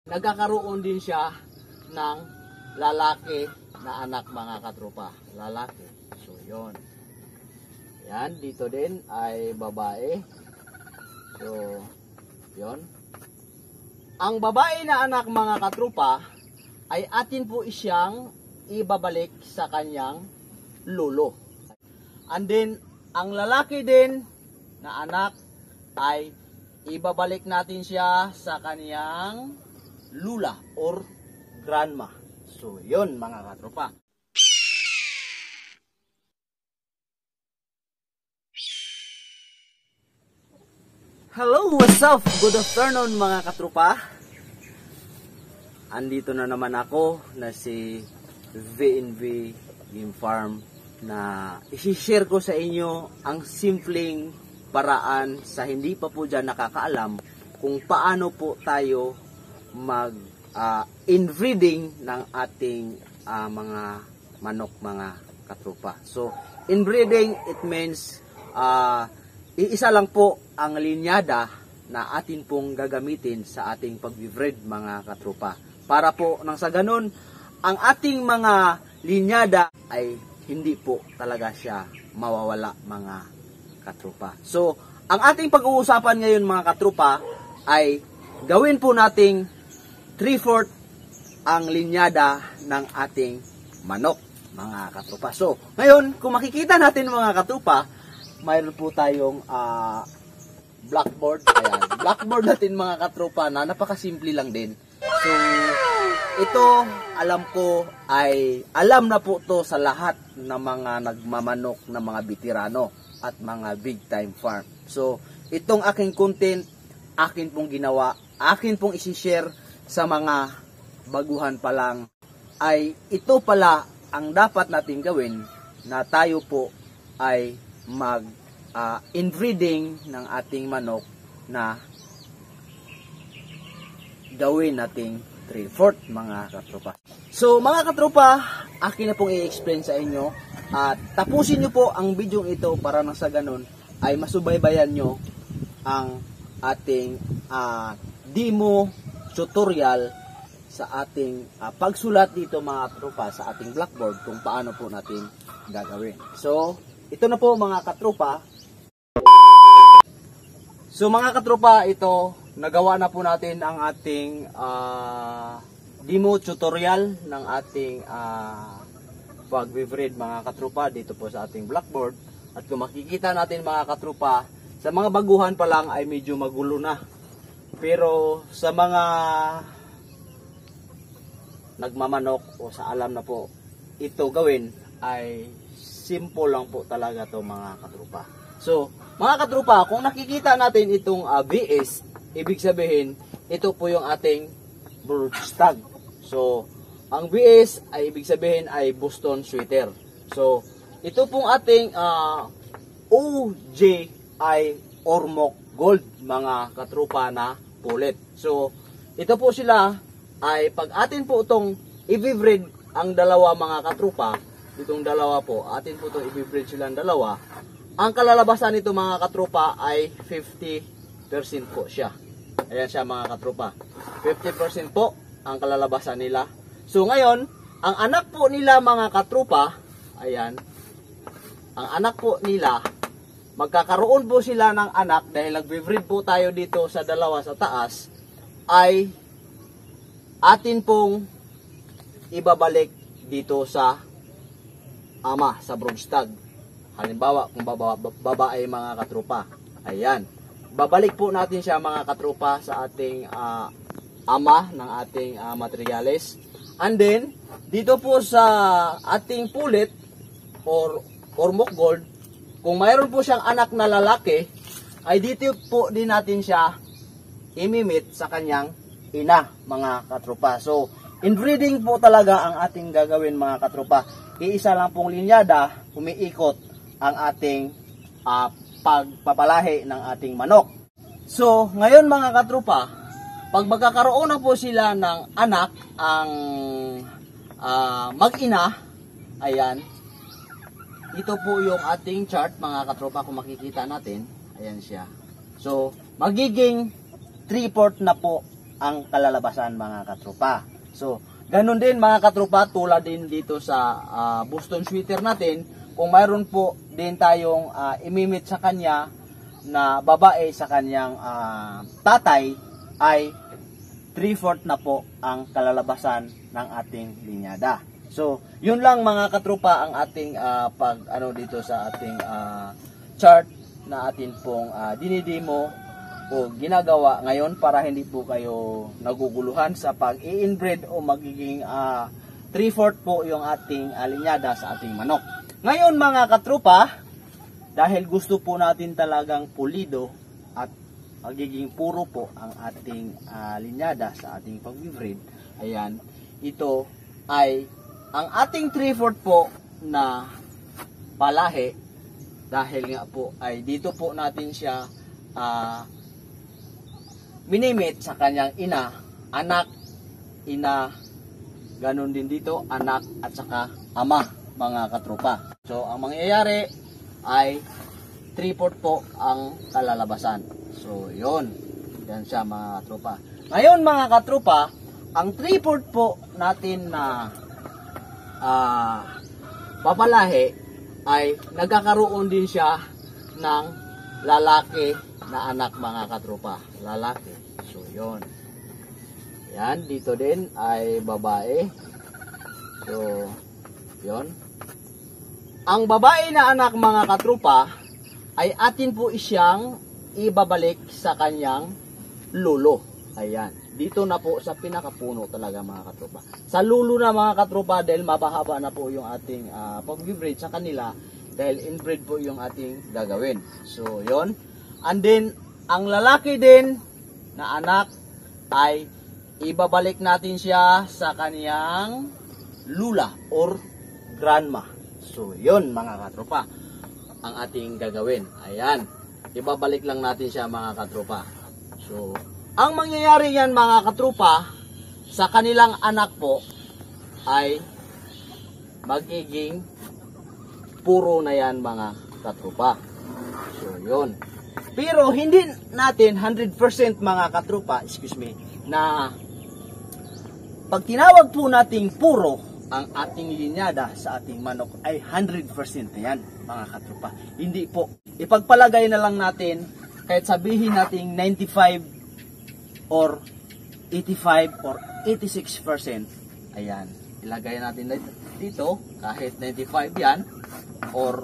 nagkakaroon din siya ng lalaki na anak mga katropa. Lalaki. So, yon. Yan, dito din ay babae. So, yon. Ang babae na anak mga katropa ay atin po siyang ibabalik sa kanyang lolo. And then, ang lalaki din na anak ay ibabalik natin siya sa kanyang lula or grandma. So, yon mga katropa. Hello, what's up? Good afternoon mga katropa. Andito na naman ako na si VNV Game Farm na isi-share ko sa inyo ang simpleng paraan sa hindi pa po dyan nakakaalam kung paano po tayo mag inbreeding ng ating mga manok mga katropa. So, inbreeding, it means iisa lang po ang linyada na atin pong gagamitin sa ating pag-breed mga katropa. Para po nang sa ganun, ang ating mga linyada ay hindi po talaga siya mawawala mga katropa. So, ang ating pag-uusapan ngayon mga katropa ay gawin po nating 3/4 ang linyada ng ating manok mga katropa. So, ngayon, kung makikita natin mga katropa, mayroon po tayong blackboard. Ayan, blackboard natin mga katropa na napakasimple lang din. So, ito alam ko ay alam na po to sa lahat ng mga nagmamanok na mga veterano at mga big time farm. So, itong aking content, akin pong ginawa, akin pong isi-share sa mga baguhan pa lang, ay ito pala ang dapat natin gawin na tayo po ay mag inbreeding ng ating manok na gawin nating 3/4 mga katropa. So mga katropa, akin na pong i-explain sa inyo at tapusin nyo po ang video ito para nang sa ganun ay masubaybayan nyo ang ating demo tutorial sa ating pagsulat dito mga katropa sa ating blackboard kung paano po natin gagawin. So ito na po mga katropa. So mga katropa, ito nagawa na po natin ang ating demo tutorial ng ating pag-breed mga katropa dito po sa ating blackboard. At kung makikita natin mga katropa, sa mga baguhan pa lang ay medyo magulo na. Pero sa mga nagmamanok o sa alam na po ito gawin ay simple lang po talaga to mga katropa. So mga katropa, kung nakikita natin itong VS, ibig sabihin, ito po yung ating bird stag. So, ang VS ay ibig sabihin ay Boston Sweater. So, ito pong ating OJI Ormoc Gold, mga katropa na pulit. So, ito po sila ay pag atin po itong i-breed ang dalawa mga katropa, itong dalawa po, atin po itong i-breed silang dalawa, ang kalalabasan nito mga katropa ay 50% po siya. Ayan siya mga katropa. 50% po ang kalalabasan nila. So ngayon, ang anak po nila mga katropa, ayan, ang anak po nila, magkakaroon po sila ng anak dahil nagbe-breed po tayo dito sa dalawa sa taas, ay atin pong ibabalik dito sa ama, sa broodstag. Halimbawa, kung babae mga katropa, ayan, babalik po natin siya mga katropa sa ating ama ng ating materials. And then, dito po sa ating pulit or Ormoc Gold, kung mayroon po siyang anak na lalaki, ay dito po din natin siya imimit sa kanyang ina mga katropa. So, inbreeding po talaga ang ating gagawin mga katropa. Iisa lang pong linyada, umiikot ang ating pagpapalahi ng ating manok. So, ngayon mga katropa, pag magkakaroon na po sila ng anak, ang mag-ina, ayan, ito po yung ating chart mga katropa kung makikita natin, ayan siya. So, magiging 3/4 na po ang kalalabasan mga katropa. So, ganun din mga katropa, tulad din dito sa Boston sweater natin, kung mayroon po din tayong imimit sa kanya na babae sa kanyang tatay, ay 3/4 na po ang kalalabasan ng ating linyada. So, yun lang mga katropa ang ating dito sa ating chart na atin pong dinidemo o ginagawa ngayon para hindi po kayo naguguluhan sa pag-i-inbreed o magiging 3/4 po yung ating linyada sa ating manok. Ngayon mga katropa, dahil gusto po natin talagang pulido at magiging puro po ang ating linyada sa ating pag-breed, ayan, ito ay ang ating 3/4 po na palahi, dahil nga po ay dito po natin siya minimit sa kanyang ina, anak, ina, ganun din dito, anak at saka ama mga katropa. So ang mangyayari ay 3/4 po ang kalalabasan. So yun, yan siya mga katropa. Ngayon mga katropa, ang 3/4 po natin na papalahi ay nagkakaroon din siya ng lalaki na anak mga katropa, lalaki. So yon, yan, dito din ay babae. So yon, ang babae na anak mga katropa ay atin po siyang ibabalik sa kanyang lulo. Ayan, dito na po sa pinakapuno talaga mga katropa, sa lulo na mga katropa, dahil mabahaba na po yung ating pag-breed sa kanila, dahil inbreed po yung ating gagawin. So yon. And then, ang lalaki din na anak ay ibabalik natin siya sa kaniyang lula or grandma. So, yun mga katropa, ang ating gagawin. Ayan, ibabalik lang natin siya mga katropa. So, ang mangyayari yan mga katropa, sa kanilang anak po ay magiging puro na yan mga katropa. So, yun. Pero hindi natin 100% mga katropa, na pag tinawag po nating puro ang ating linyada sa ating manok ay 100% na yan mga katropa. Hindi po. Ipagpalagay na lang natin, kahit sabihin natin 95 or 85 or 86%. Ayan. Ilagay natin dito, kahit 95 yan or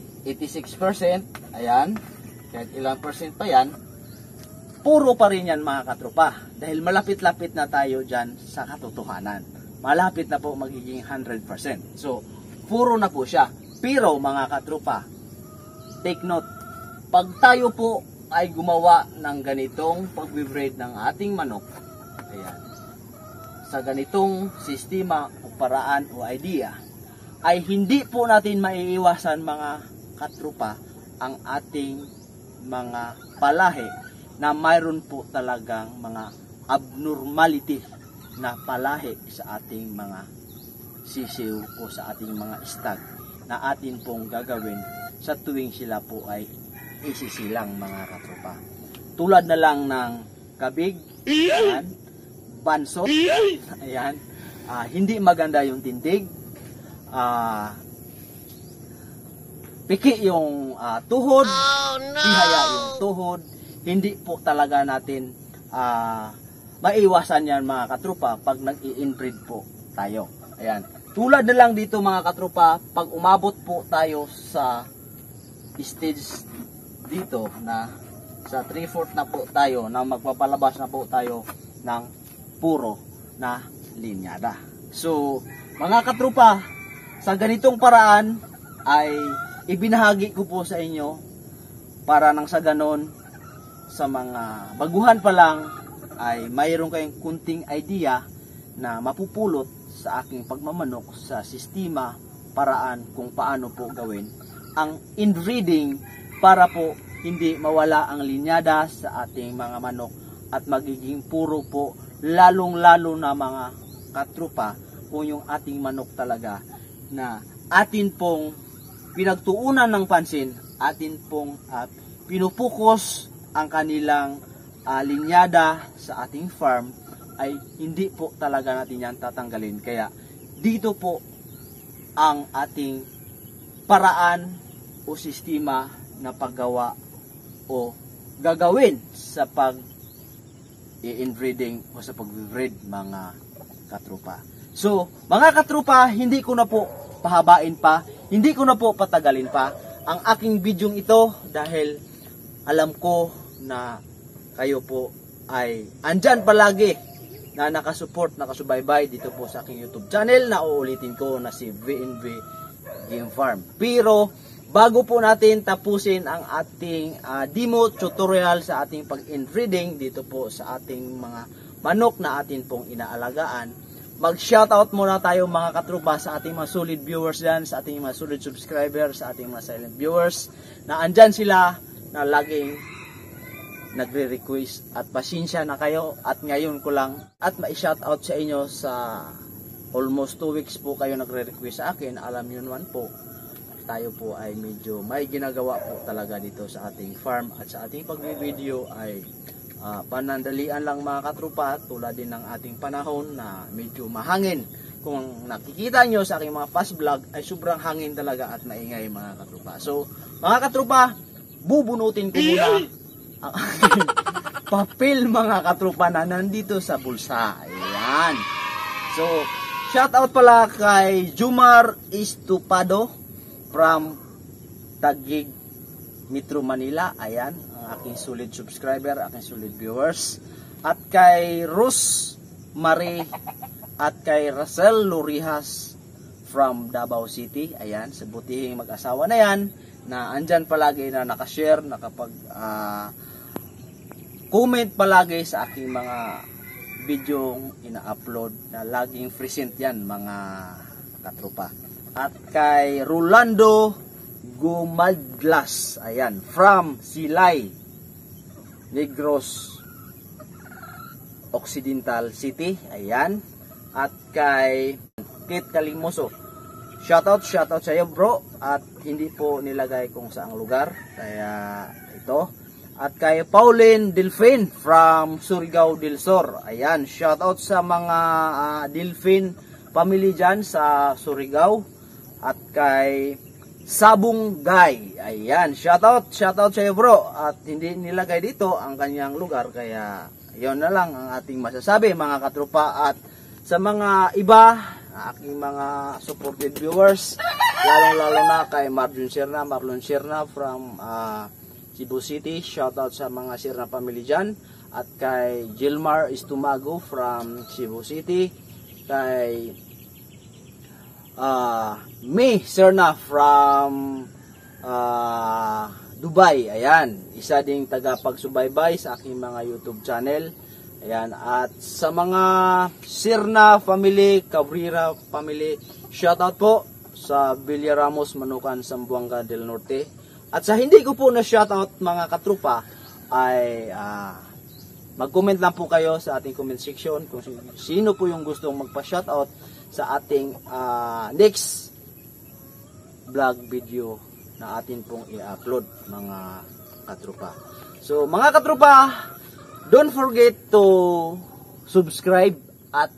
86%. Ayan. Kahit ilang percent pa yan, puro pa rin yan mga katropa. Dahil malapit-lapit na tayo dyan sa katotohanan. Malapit na po magiging 100%. So, puro na po siya. Pero mga katropa, take note, pag tayo po ay gumawa ng ganitong pag-breed ng ating manok, ayan, sa ganitong sistema o paraan o idea, ay hindi po natin maiiwasan mga katropa ang ating mga palahi na mayroon po talagang mga abnormality na palahi sa ating mga sisiw o sa ating mga stag na atin pong gagawin sa tuwing sila po ay isisilang mga katropa. Tulad na lang ng kabig, ayan, bansot, ayan, hindi maganda yung tindig, piki yung tuhod, tihaya yung tuhod, hindi po talaga natin maiwasan yan mga katropa pag nag-i-inbreed po tayo. Ayan. Tulad na lang dito mga katropa, pag umabot po tayo sa stage dito na sa 3/4 na po tayo, na magpapalabas na po tayo ng puro na linyada. So, mga katropa, sa ganitong paraan ay ibinahagi ko po sa inyo para nang sa ganon, sa mga baguhan pa lang ay mayroon kayong kunting idea na mapupulot sa aking pagmamanok sa sistema, paraan kung paano po gawin ang inbreeding para po hindi mawala ang linyada sa ating mga manok at magiging puro po, lalong-lalo na mga katropa, kung yung ating manok talaga na atin pong pinagtuunan ng pansin, atin pong pinupukos ang kanilang linyada sa ating farm ay hindi po talaga natin yan tatanggalin. Kaya dito po ang ating paraan o sistema na paggawa o gagawin sa pag i-inbreeding o sa pag-breed mga katrupa. So, mga katrupa, hindi ko na po pahabain pa, hindi ko na po patagalin pa ang aking video ito dahil alam ko na kayo po ay andyan palagi na nakasupport, nakasubaybay dito po sa aking YouTube channel na uulitin ko na si VNV Game Farm. Pero bago po natin tapusin ang ating demo tutorial sa ating pag-inbreeding dito po sa ating mga manok na atin pong inaalagaan, mag-shoutout muna tayo mga katrupa sa ating mga solid viewers dyan, sa ating mga solid subscribers, sa ating mga silent viewers na andyan sila na laging nagre-request at pasensya na kayo at ngayon ko lang at ma-shoutout sa inyo sa almost 2 weeks po kayo nagre-request sa akin. Alam nyo naman po, tayo po ay medyo may ginagawa po talaga dito sa ating farm at sa ating pag-video ay panandalian lang mga katrupa tulad din ng ating panahon na medyo mahangin. Kung nakikita nyo sa aking mga past vlog ay sobrang hangin talaga at maingay mga katrupa. So mga katrupa, bubunutin ko muna ang aking papel mga katrupa na nandito sa bulsa. Ayan. So shoutout pala kay Jumar Estupado from Taguig, Metro Manila. Ayan, ang aking solid subscriber, aking solid viewers. At kay Rose Marie at kay Russell Lurihas from Davao City. Ayan, sa butihing mag-asawa na yan na andyan palagi na nakashare, nakapag comment palagi sa aking mga video ina-upload na laging present yan mga katrupa. At kay Rolando Gumadlas, ayan, from Silay, Negros Occidental City, ayan. At kay Kit Kalimoso, shoutout sa iyo bro, at hindi po nilagay kung saang lugar, kaya ito. At kay Pauline Delfin from Surigao del Sur, ayan, shoutout sa mga Delfin family dyan sa Surigao. At kay Sabong Guy, ayan, shoutout sa iyo bro, at hindi nilagay dito ang kanyang lugar, kaya yon na lang ang ating masasabi mga katrupa. At sa mga iba, aking mga supported viewers, lalong-lalo na kay Marlon Sierna from Cebu City, shoutout sa mga Sierna family dyan. At kay Gilmar Estumago from Cebu City, kay May Serna from Dubai, ayan, isa ding tagapagsubaybay sa aking mga YouTube channel. Ayan, at sa mga Sierna family, Cabrera family, shoutout po sa Villa Ramos, Manukan, Zamboanga del Norte. At sa hindi ko po na shoutout mga katrupa ay mag-comment lang po kayo sa ating comment section kung sino po yung gustong magpa-shoutout sa ating next vlog video na atin pong i-upload mga katrupa. So mga katrupa, don't forget to subscribe at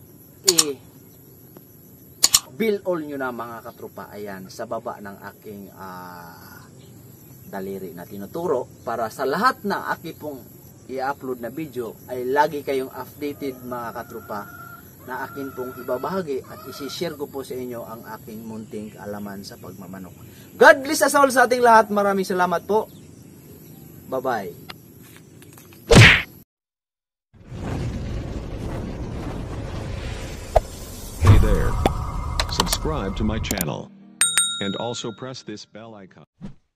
i-bill all nyo na mga katrupa. Ayan, sa baba ng aking daliri na tinuturo para sa lahat na aking pong i-upload na video ay lagi kayong updated mga katrupa na akin pong ibabahagi at isi-share ko po sa inyo ang aking munting kaalaman sa pagmamanok. God bless us all sa ating lahat. Maraming salamat po. Bye-bye. Hey there. Subscribe to my channel and also press this bell icon.